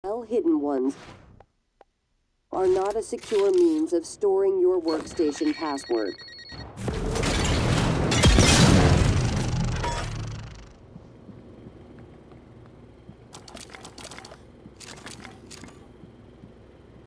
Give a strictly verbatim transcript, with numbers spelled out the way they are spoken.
Well-hidden ones are not a secure means of storing your workstation password.